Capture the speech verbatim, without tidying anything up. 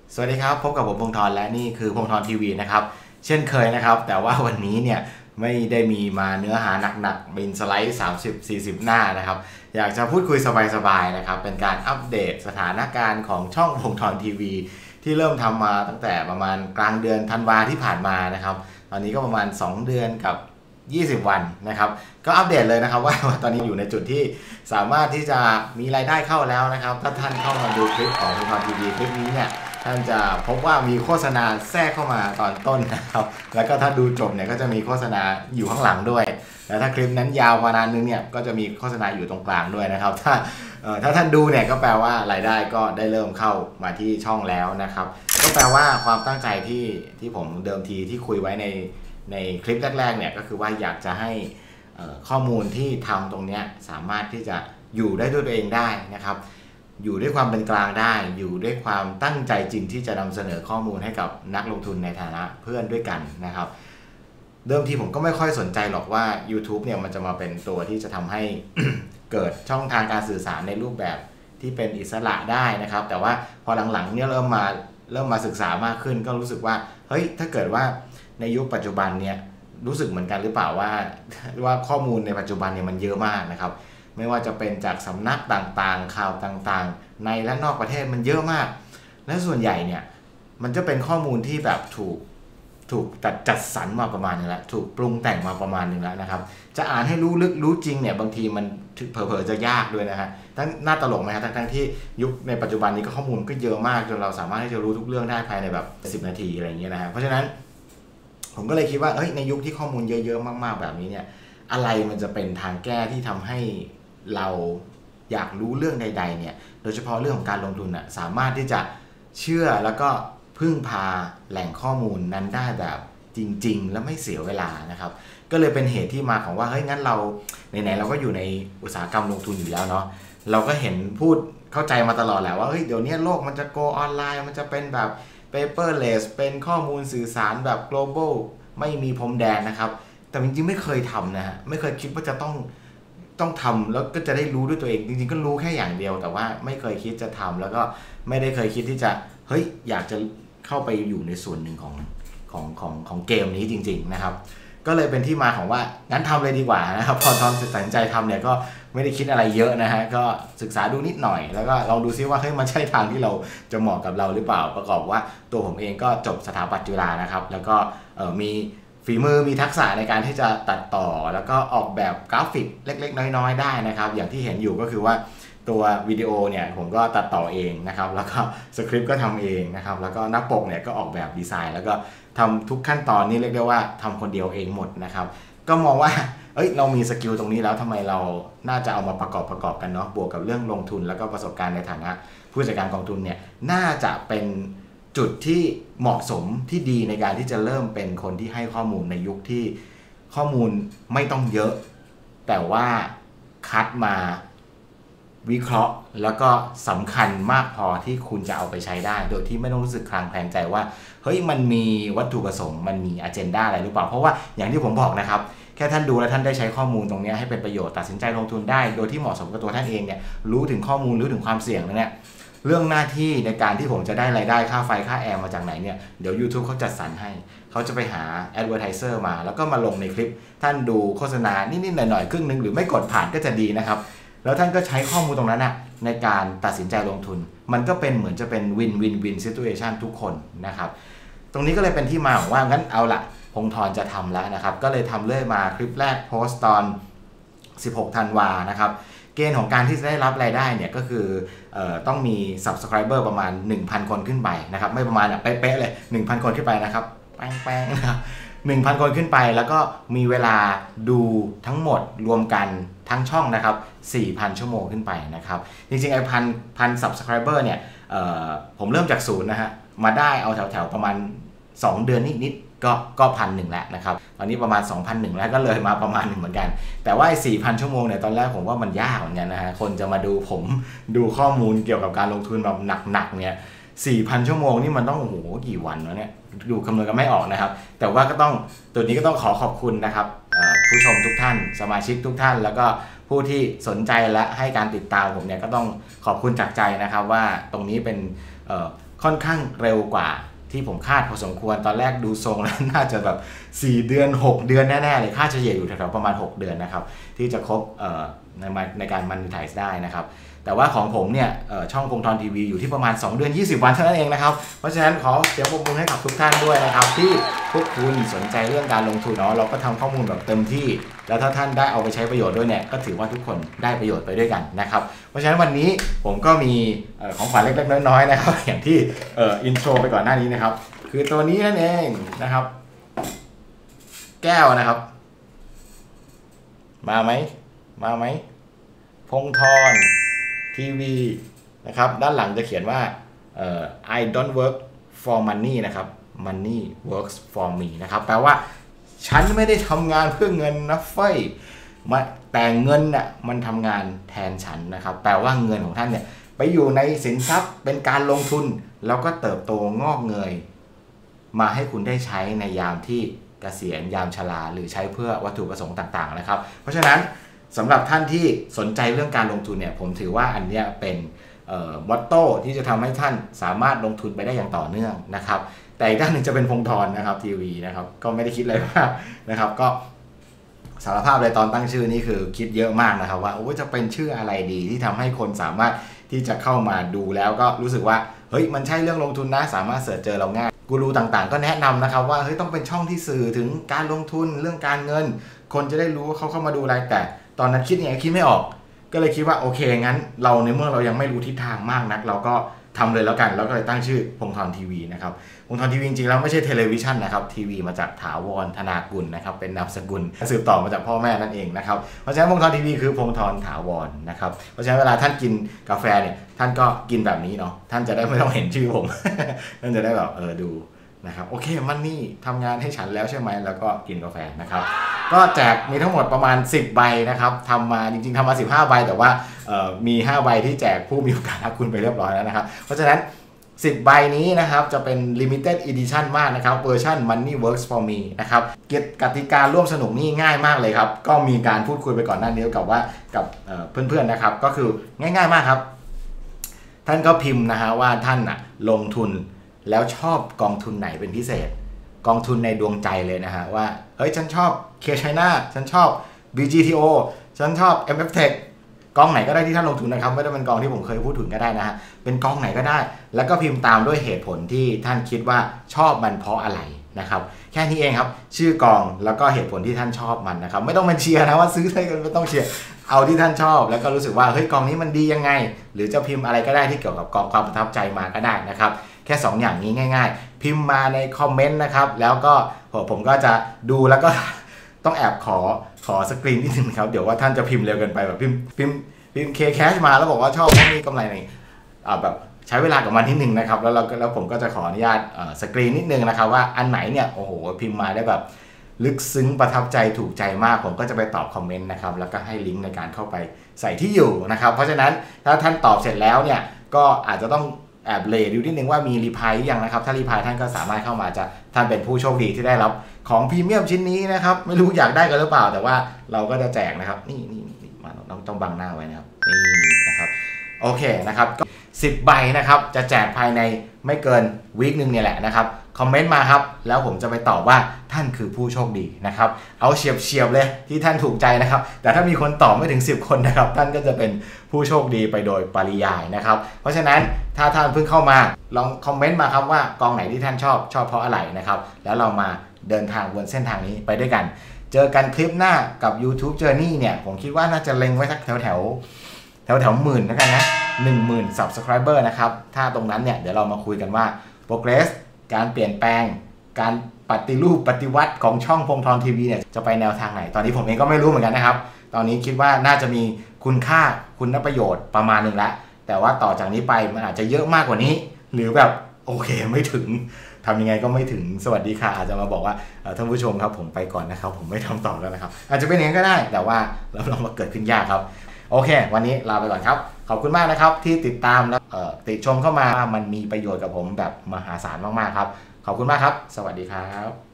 สวัสดีครับพบกับผมพงษ์ธรและนี่คือพงษ์ธรทีวีนะครับเช่นเคยนะครับแต่ว่าวันนี้เนี่ยไม่ได้มีมาเนื้อหาหนักๆเป็นสไลด์ สามสิบถึงสี่สิบ หน้านะครับอยากจะพูดคุยสบายๆนะครับเป็นการอัปเดตสถานการณ์ของช่องพงษ์ธรทีวีที่เริ่มทำมาตั้งแต่ประมาณกลางเดือนธันวาที่ผ่านมานะครับตอนนี้ก็ประมาณสองเดือนกับยี่สิบวันนะครับก็อัปเดตเลยนะครับว่าตอนนี้อยู่ในจุดที่สามารถที่จะมีรายได้เข้าแล้วนะครับถ้าท่านเข้ามาดูคลิปของพงษ์ธรทีวีคลิปนี้เนี่ยท่านจะพบว่ามีโฆษณาแทรกเข้ามาตอนต้นนะครับแล้วก็ถ้าดูจบเนี่ยก็จะมีโฆษณาอยู่ข้างหลังด้วยแล้วถ้าคลิปนั้นยาวประมาณนึงเนี่ยก็จะมีโฆษณาอยู่ตรงกลางด้วยนะครับถ้าถ้าท่านดูเนี่ยก็แปลว่ารายได้ก็ได้เริ่มเข้ามาที่ช่องแล้วนะครับก็แปลว่าความตั้งใจที่ที่ผมเดิมทีที่คุยไว้ในในคลิปแรกๆเนี่ยก็คือว่าอยากจะให้ข้อมูลที่ทำตรงนี้สามารถที่จะอยู่ได้ด้วยตัวเองได้นะครับอยู่ด้วยความเป็นกลางได้อยู่ด้วยความตั้งใจจริงที่จะนำเสนอข้อมูลให้กับนักลงทุนในฐานะเพื่อนด้วยกันนะครับเดิมทีผมก็ไม่ค่อยสนใจหรอกว่า YouTube เนี่ยมันจะมาเป็นตัวที่จะทำให้ เกิดช่องทางการสื่อสารในรูปแบบที่เป็นอิสระได้นะครับแต่ว่าพอหลังๆเนี่ยเริ่มมาเริ่มมาศึกษามากขึ้นก็รู้สึกว่าเฮ้ยถ้าเกิดว่าในยุคปัจจุบันเนี่ยรู้สึกเหมือนกันหรือเปล่าว่าว่าข้อมูลในปัจจุบันเนี่ยมันเยอะมากนะครับไม่ว่าจะเป็นจากสำนักต่างๆข่าวต่างๆในและนอกประเทศมันเยอะมากและส่วนใหญ่เนี่ยมันจะเป็นข้อมูลที่แบบถูกถูกจัดจัดสรรมาประมาณนึงแล้วถูกปรุงแต่งมาประมาณนึงแล้วนะครับจะอ่านให้รู้ลึกรู้จริงเนี่ยบางทีมันเผลอๆจะยากด้วยนะฮะทั้งน่าตลกไหมฮะทั้งๆที่ยุคในปัจจุบันนี้ก็ข้อมูลก็เยอะมากจนเราสามารถที่จะรู้ทุกเรื่องได้ภายในแบบสิบนาทีอะไรอย่างเงี้ยนะฮะเพราะฉะนั้นผมก็เลยคิดว่าเอ้ยในยุคที่ข้อมูลเยอะๆมากๆแบบนี้เนี่ยอะไรมันจะเป็นทางแก้ที่ทำให้เราอยากรู้เรื่องใดๆเนี่ยโดยเฉพาะเรื่องของการลงทุนน่ะสามารถที่จะเชื่อแล้วก็พึ่งพาแหล่งข้อมูลนั้นได้แบบจริงๆและไม่เสียเวลานะครับก็เลยเป็นเหตุที่มาของว่าเฮ้ยงั้นเราไหนๆเราก็อยู่ในอุตสาหกรรมลงทุนอยู่แล้วเนาะเราก็เห็นพูดเข้าใจมาตลอดแหละว่าเฮ้ยเดี๋ยวนี้โลกมันจะ go ออนไลน์มันจะเป็นแบบ paperless เป็นข้อมูลสื่อสารแบบ global ไม่มีพรมแดนนะครับแต่จริงๆไม่เคยทำนะฮะไม่เคยคิดว่าจะต้องต้องทำแล้วก็จะได้รู้ด้วยตัวเองจริงๆก็รู้แค่อย่างเดียวแต่ว่าไม่เคยคิดจะทำแล้วก็ไม่ได้เคยคิดที่จะเฮ้ยอยากจะเข้าไปอยู่ในส่วนหนึ่งของของของของเกมนี้จริงๆนะครับก็เลยเป็นที่มาของว่างั้นทำเลยดีกว่านะครับพอตอนตัดสินใจทำเนี่ยก็ไม่ได้คิดอะไรเยอะนะฮะก็ศึกษาดูนิดหน่อยแล้วก็ลองดูซิว่าเฮ้ยมันใช่ทางที่เราจะเหมาะกับเราหรือเปล่าประกอบว่าตัวผมเองก็จบสถาปัตย์จุฬานะครับแล้วก็มีฝีมือมีทักษะในการที่จะตัดต่อแล้วก็ออกแบบกราฟิกเล็กๆน้อยๆได้นะครับอย่างที่เห็นอยู่ก็คือว่าตัววิดีโอเนี่ยผมก็ตัดต่อเองนะครับแล้วก็สคริปต์ก็ทำเองนะครับแล้วก็หน้าปกเนี่ยก็ออกแบบดีไซน์แล้วก็ทำทุกขั้นตอนนี่เรียกได้ว่าทำคนเดียวเองหมดนะครับก็มองว่าเอ้ยเรามีสกิลตรงนี้แล้วทำไมเราน่าจะเอามาประกอบประกอบกันเนาะบวกกับเรื่องลงทุนแล้วก็ประสบการณ์ในฐานะผู้จัดการกองทุนเนี่ยน่าจะเป็นจุดที่เหมาะสมที่ดีในการที่จะเริ่มเป็นคนที่ให้ข้อมูลในยุคที่ข้อมูลไม่ต้องเยอะแต่ว่าคัดมาวิเคราะห์แล้วก็สำคัญมากพอที่คุณจะเอาไปใช้ได้โดยที่ไม่ต้องรู้สึกคลางแคลงใจว่าเฮ้ยมันมีวัตถุประสงค์มันมีอเจนดาอะไรหรือเปล่าเพราะว่าอย่างที่ผมบอกนะครับแค่ท่านดูแล้วท่านได้ใช้ข้อมูลตรงนี้ให้เป็นประโยชน์ตัดสินใจลงทุนได้โดยที่เหมาะสมกับตัวท่านเองเนี่ยรู้ถึงข้อมูลรู้ถึงความเสี่ยงแล้วเนี่ยเรื่องหน้าที่ในการที่ผมจะได้รายได้ค่าไฟค่าแอร์มาจากไหนเนี่ยเดี๋ยว YouTube เขาจัดสรรให้เขาจะไปหา Advertiser มาแล้วก็มาลงในคลิปท่านดูโฆษณานิดๆหน่อยๆครึ่งนึงหรือไม่กดผ่านก็จะดีนะครับแล้วท่านก็ใช้ข้อมูลตรงนั้นนะในการตัดสินใจลงทุนมันก็เป็นเหมือนจะเป็นวินวินวินซิทูเอชันทุกคนนะครับตรงนี้ก็เลยเป็นที่มาของว่างั้นเอาละพงษ์ธรจะทำแล้วนะครับก็เลยทำเรื่อยมาคลิปแรกโพสต์ตอนสิบหกธันวานะครับเกณฑ์ของการที่จะได้รับรายได้เนี่ยก็คือเอ่อต้องมี Subscriber ประมาณ หนึ่งพัน คนขึ้นไปนะครับไม่ประมาณเป๊ะๆเลย หนึ่งพัน คนขึ้นไปนะครับแป้งๆนะครับ หนึ่งพัน คนขึ้นไปแล้วก็มีเวลาดูทั้งหมดรวมกันทั้งช่องนะครับ สี่พัน ชั่วโมงขึ้นไปนะครับจริงๆไอ้พันพัน Subscriber เนี่ยเอ่อผมเริ่มจากศูนย์นะฮะมาได้เอาแถวๆประมาณสองเดือนนิดๆก็ก็พันหนึ่งแล้วนะครับตอนนี้ประมาณ สองพันหนึ่งร้อย แล้วก็เลยมาประมาณหนึ่งเหมือนกันแต่ว่าไอ้ สี่พัน ชั่วโมงเนี่ยตอนแรกผมว่ามันยากเหมือนกันนะฮะคนจะมาดูผมดูข้อมูลเกี่ยวกับการลงทุนแบบหนักๆเนี่ย สี่พัน ชั่วโมงนี่มันต้องโอ้โหกี่วันวะเนี่ยดูคำนวณกันไม่ออกนะครับแต่ว่าก็ต้องตัวนี้ก็ต้องขอขอบคุณนะครับผู้ชมทุกท่านสมาชิกทุกท่านแล้วก็ผู้ที่สนใจและให้การติดตามผมเนี่ยก็ต้องขอบคุณจากใจนะครับว่าตรงนี้เป็นค่อนข้างเร็วกว่าที่ผมคาดพอสมควรตอนแรกดูทรงแล้วน่าจะแบบสี่เดือนหกเดือนแน่ๆเลยค่าเฉลี่ยอยู่แถวๆประมาณหกเดือนนะครับที่จะครบในในการมันนิไทซ์ได้นะครับแต่ว่าของผมเนี่ยช่องพงธรทีวีอยู่ที่ประมาณสองเดือนยี่สิบวันเท่านั้นเองนะครับเพราะฉะนั้นขอเสียงปรบมือให้กับทุกท่านด้วยนะครับที่พวกคุณสนใจเรื่องการลงทุนเนาะเราก็ทำข้อมูลแบบเต็มที่แล้วถ้าท่านได้เอาไปใช้ประโยชน์ด้วยเนี่ยก็ถือว่าทุกคนได้ประโยชน์ไปด้วยกันนะครับเพราะฉะนั้นวันนี้ผมก็มีของขวัญเล็กๆน้อยๆนะครับอย่างที่อินโทรไปก่อนหน้านี้นะครับคือตัวนี้นั่นเองนะครับแก้วนะครับมาไหมมาไหมพงธรทีวีนะครับด้านหลังจะเขียนว่า I don't work for money นะครับ money works for me นะครับแปลว่าฉันไม่ได้ทำงานเพื่อเงินนะเฟ้ยแต่เงินน่ะมันทำงานแทนฉันนะครับแปลว่าเงินของท่านเนี่ยไปอยู่ในสินทรัพย์เป็นการลงทุนแล้วก็เติบโตงอกเงยมาให้คุณได้ใช้ในยามที่เกษียณยามชราหรือใช้เพื่อวัตถุประสงค์ต่างๆนะครับเพราะฉะนั้นสำหรับท่านที่สนใจเรื่องการลงทุนเนี่ยผมถือว่าอันนี้เป็นมอตโต้ที่จะทำให้ท่านสามารถลงทุนไปได้อย่างต่อเนื่องนะครับแต่อีกด้านหนึ่งจะเป็นพงธรนะครับทีวีนะครับก็ไม่ได้คิดอะไรมากนะครับก็สารภาพเลยตอนตั้งชื่อนี่คือคิดเยอะมากนะครับว่าโอ้จะเป็นชื่ออะไรดีที่ทำให้คนสามารถที่จะเข้ามาดูแล้วก็รู้สึกว่าเฮ้ยมันใช่เรื่องลงทุนนะสามารถเสิร์ชเจอเราง่ายกูรูต่างๆก็แนะนำนะครับว่าเฮ้ยต้องเป็นช่องที่สื่อถึงการลงทุนเรื่องการเงินคนจะได้รู้ว่าเขาเข้ามาดูอะไรแต่ตอนนั้นคิดยังไงคิดไม่ออกก็เลยคิดว่าโอเคงั้นเราในเมื่อเรายังไม่รู้ทิศทางมากนักเราก็ทำเลยแล้วกันแล้วก็เลยตั้งชื่อพงธรทีวีนะครับพงธรทีวีจริงๆแล้วไม่ใช่เทเลวิชันนะครับทีวีมาจากถาวรธนากุลนะครับเป็นนามสกุลสืบต่อมาจากพ่อแม่นั่นเองนะครับเพราะฉะนั้นพงธรทีวีคือพงธรถาวรนะครับเพราะฉะนั้นเวลาท่านกินกาแฟเนี่ยท่านก็กินแบบนี้เนาะท่านจะได้ไม่ต้องเห็นชื่อผม ท่านจะได้แบบเออดูนะครับโอเคมันนี่ทำงานให้ฉันแล้วใช่ไหมแล้วก็กินกาแฟนะครับก็แจกมีทั้งหมดประมาณสิบใบนะครับทำมาจริงๆทำมาสิบห้าใบแต่ว่ามีห้าใบที่แจกผู้มีโอกาสรับคุณไปเรียบร้อยแล้วนะครับเพราะฉะนั้นสิบใบนี้นะครับจะเป็น limited edition มากนะครับเวอร์ชัน Money Works for Me นะครับกติการร่วมสนุกนี่ง่ายมากเลยครับก็มีการพูดคุยไปก่อนหน้านี้กับว่ากับเพื่อนๆนะครับก็คือง่ายๆมากครับท่านก็พิมพ์นะฮะว่าท่านอะลงทุนแล้วชอบกองทุนไหนเป็นพิเศษกองทุนในดวงใจเลยนะฮะว่าเฮ้ยฉันชอบ K China ฉันชอบ บี จี ที โอ ฉันชอบ เอ็ม เอฟ Tech กองไหนก็ได้ที่ท่านลงทุนนะครับไม่ต้องเป็นกองที่ผมเคยพูดถึงก็ได้นะฮะเป็นกองไหนก็ได้แล้วก็พิมพ์ตามด้วยเหตุผลที่ท่านคิดว่าชอบมันเพราะอะไรนะครับแค่นี้เองครับชื่อกองแล้วก็เหตุผลที่ท่านชอบมันนะครับไม่ต้องเป็นเชียร์นะว่าซื้อได้กันไม่ต้องเชียร์เอาที่ท่านชอบแล้วก็รู้สึกว่าเฮ้ยกองนี้มันดียังไงหรือจะพิมพ์อะไรก็ได้ที่เกี่ยวกับกองความประทับใจมาก็ได้นะครับแค่สองอย่างนี้ง่ายๆพิมพ์มาในคอมเมนต์นะครับแล้วก็ผมก็จะดูแล้วก็ต้องแอบขอขอสกรีนนิดนึงครับเดี๋ยวว่าท่านจะพิมพ์เร็วเกินไปแบบพิมพ์พิมพ์พิมพ์ K Cash มาแล้วบอกว่าชอบมีกำไรไหนแบบใช้เวลากับมันนิดนึงนะครับแล้วเราแล้วผมก็จะขออนุญาตสกรีนนิดนึงนะครับว่าอันไหนเนี่ยโอ้โหพิมพ์มาได้แบบลึกซึ้งประทับใจถูกใจมากผมก็จะไปตอบคอมเมนต์นะครับแล้วก็ให้ลิงก์ในการเข้าไปใส่ที่อยู่นะครับเพราะฉะนั้นถ้าท่านตอบเสร็จแล้วเนี่ยก็อาจจะต้องแอบเลดดูนิดนึงว่ามีรีพายยังนะครับถ้ารีพายท่านก็สามารถเข้ามาจะท่านเป็นผู้โชคดีที่ได้รับของพรีเมียมชิ้นนี้นะครับไม่รู้อยากได้กันหรือเปล่าแต่ว่าเราก็จะแจกนะครับนี่นี่นี่มาต้องต้องบังหน้าไว้นะครับนี่นะครับโอเคนะครับก็สิบใบนะครับจะแจกภายในไม่เกินวีคนึงเนี่ยแหละนะครับคอมเมนต์มาครับแล้วผมจะไปตอบว่าท่านคือผู้โชคดีนะครับเอาเฉียบเฉียบเลยที่ท่านถูกใจนะครับแต่ถ้ามีคนตอบไม่ถึงสิบคนนะครับท่านก็จะเป็นผู้โชคดีไปโดยปริยายนะครับเพราะฉะนั้นถ้าท่านเพิ่งเข้ามาลองคอมเมนต์มาครับว่ากองไหนที่ท่านชอบชอบเพราะอะไรนะครับแล้วเรามาเดินทางบนเส้นทางนี้ไปด้วยกันเจอกันคลิปหน้ากับ YouTube Journey เนี่ยผมคิดว่าน่าจะเล็งไว้สักแถวแถวแถวแถวหมื่นแล้วกันนะหนึ่งหมื่น Subscriber นะครับถ้าตรงนั้นเนี่ยเดี๋ยวเรามาคุยกันว่า Progress การเปลี่ยนแปลงการปฏิรูปปฏิวัติของช่องพงธรทีวีเนี่ยจะไปแนวทางไหนตอนนี้ผมเองก็ไม่รู้เหมือนกันนะครับตอนนี้คิดว่าน่าจะมีคุณค่าคุณประโยชน์ประมาณหนึ่งแล้วแต่ว่าต่อจากนี้ไปมันอาจจะเยอะมากกว่านี้หรือแบบโอเคไม่ถึงทำยังไงก็ไม่ถึงสวัสดีค่ะอาจจะมาบอกว่าท่านผู้ชมครับผมไปก่อนนะครับผมไม่ทำต่อแล้วนะครับอาจจะเป็นอย่างนั้นก็ได้แต่ว่าเราลองมาเกิดขึ้นยากครับโอเควันนี้ลาไปก่อนครับขอบคุณมากนะครับที่ติดตามและติชมเข้ามามันมีประโยชน์กับผมแบบมหาศาลมากๆครับขอบคุณมากครับสวัสดีครับ